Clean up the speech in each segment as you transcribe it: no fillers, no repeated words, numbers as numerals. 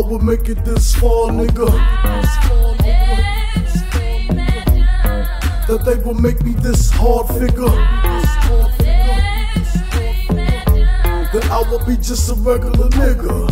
would make it this far, nigga. That they will make me this hard figure. That I will be just a regular nigga.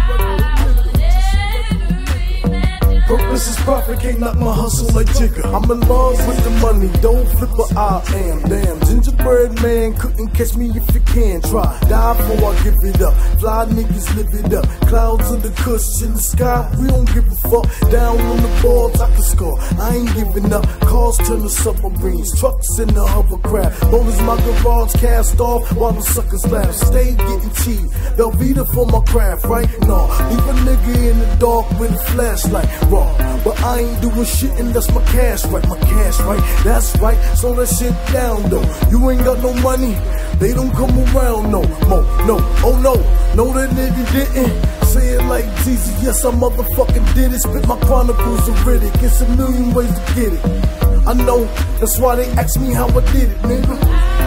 Purpose is profit, can't knock my hustle like Jigga. I'm in love with the money, don't flip what I am. Damn, gingerbread man, couldn't catch me if you can try. Die before I give it up, fly niggas live it up. Clouds in the cushion, the sky, we don't give a fuck. Down on the boards, I can score, I ain't giving up. Cars turn to submarines, trucks in the hovercraft. Rollers my garage cast off while the suckers laugh. Stay getting cheap, Velveeta for my craft, right? No, leave a nigga in the dark with a flashlight. But I ain't doing shit and that's my cash right, that's right, slow that shit down though. You ain't got no money, they don't come around no more, no, oh no that nigga didn't. Say it like Jesus, yes I motherfucking did it. Spit my chronicles of Riddick, it's a million ways to get it. I know, that's why they ask me how I did it, nigga.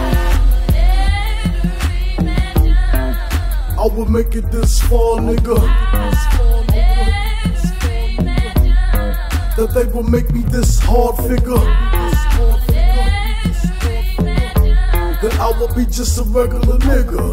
I would make it this far, nigga. That they will make me this hard figure. That I will be just a regular nigga.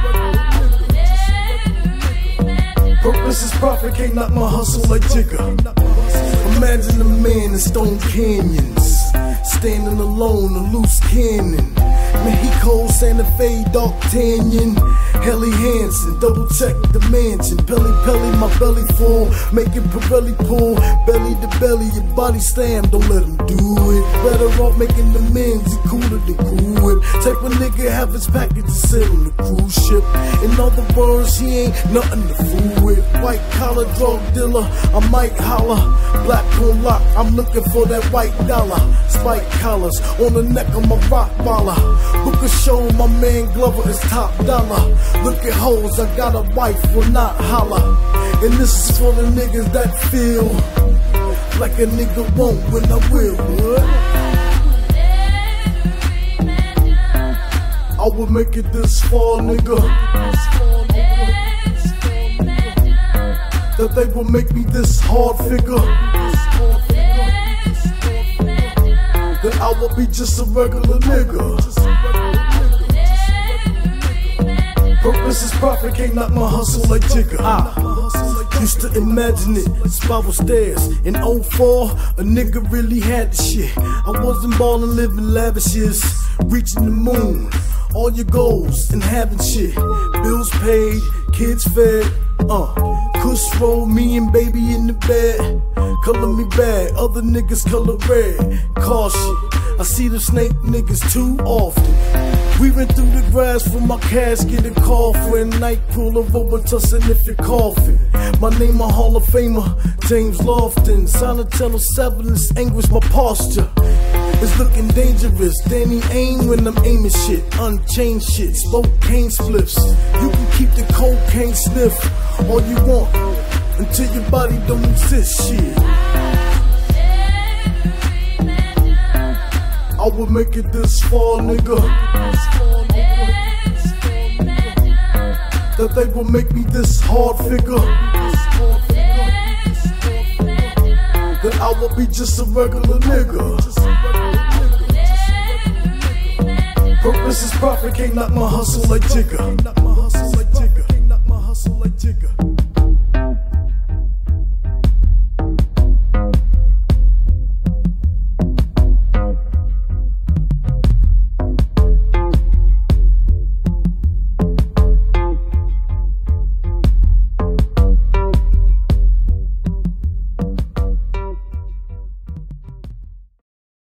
Purpose is profit, can't knock my hustle like Jigga. Imagine a man in Stone Canyons, standing alone, a loose cannon. Mexico, Santa Fe, D'Artagnan, Helly Hansen, double check the mansion. Pelly, my belly full, making Pirelli pull. Belly to belly, your body slam, don't let him do it. Better off making the men's, he cooler than cool it. Type of nigga have his package to sit on the cruise ship. In other words, he ain't nothing to fool with. White collar drug dealer, I might holler. Black on lock, I'm looking for that white dollar. Spike collars on the neck of my rock baller. Book a show, my man Glover is top dollar. Look at hoes, I got a wife, will not holler. And this is for the niggas that feel like a nigga won't when I will. I would make it this far, nigga. That they will make me this hard figure. That I will be just a regular nigga. Purpose is profit, can't knock my hustle like Jigga. I used to imagine it, spiral stairs. In 04, a nigga really had the shit. I wasn't ballin', living lavish years, reaching the moon. All your goals and having shit. Bills paid, kids fed. Kush roll, me and baby in the bed. Color me bad, other niggas color red. Caution, I see the snake niggas too often. Weaving through the grass for my casket and coffin. Night cooler, Robitussin if you're coughing. My name a Hall of Famer, James Lofton. Sonatello 7, this anguish my posture. It's looking dangerous, Danny aim when I'm aiming shit. Unchained shit, Spokane spliffs. You can keep the cocaine sniff all you want until your body don't exist, shit. I would make it this far, nigga. That they will make me this hard figure. That I will be just a regular nigga. Purpose is profit, can't knock my hustle like Jigga.